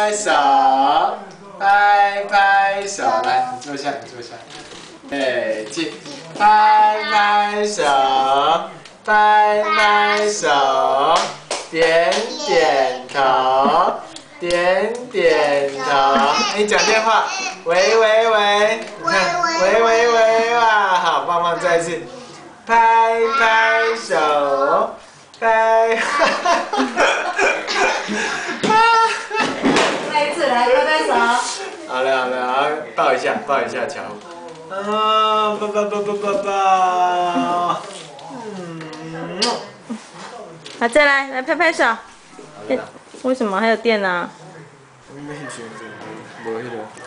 拍手，拍拍手，来，你坐下，你坐下。对，去，拍拍手，拍拍手，点点头，点点头。你讲电话，喂喂喂，你看，喂喂喂，哇，好棒棒，再一次，拍拍手，拍。 再一次来，拍拍手。 好了好了，好，抱一下乔。啊，抱。 好，再来拍拍手。为什么还有电呢？ 没选择，无迄个。